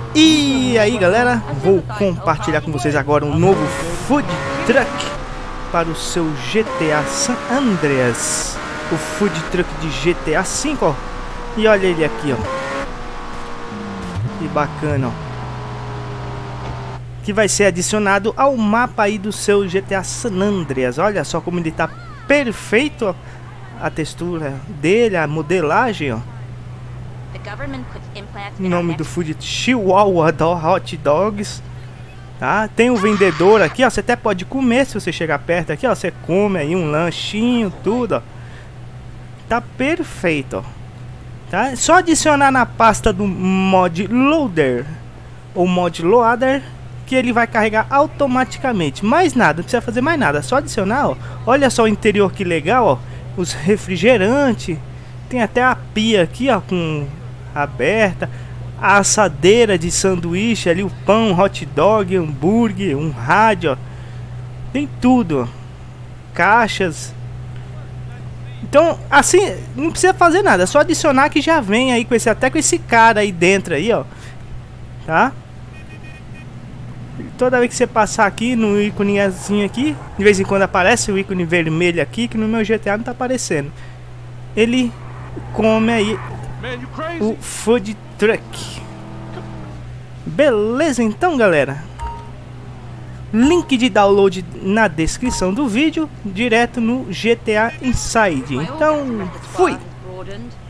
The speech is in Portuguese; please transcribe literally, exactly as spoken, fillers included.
E aí galera, vou compartilhar com vocês agora um novo Food Truck para o seu G T A San Andreas. O Food Truck de G T A cinco, ó. E olha ele aqui, ó. Que bacana, ó. Que vai ser adicionado ao mapa aí do seu G T A San Andreas. Olha só como ele tá perfeito, ó. A textura dele, a modelagem, ó. O nome do food, Chihuahua Hot Dogs, tá? Tem um vendedor aqui, ó. Você até pode comer se você chegar perto aqui, ó. Você come aí um lanchinho, tudo, ó. Tá perfeito, ó. Tá? Só adicionar na pasta do mod loader ou mod loader que ele vai carregar automaticamente. Mais nada, não precisa fazer mais nada. Só adicionar, ó. Olha só o interior que legal, ó. Os refrigerantes. Tem até a pia aqui, ó, com aberta, a assadeira de sanduíche ali, o pão, hot dog, hambúrguer, um rádio, ó. Tem tudo, ó. Caixas. Então, assim, não precisa fazer nada, é só adicionar que já vem aí com esse, até com esse cara aí dentro aí, ó. Tá? Toda vez que você passar aqui no íconezinho aqui, de vez em quando aparece o ícone vermelho aqui, que no meu G T A não tá aparecendo. Ele come aí o Food Truck. Beleza então, galera? Link de download na descrição do vídeo, direto no G T A Inside. Então, fui!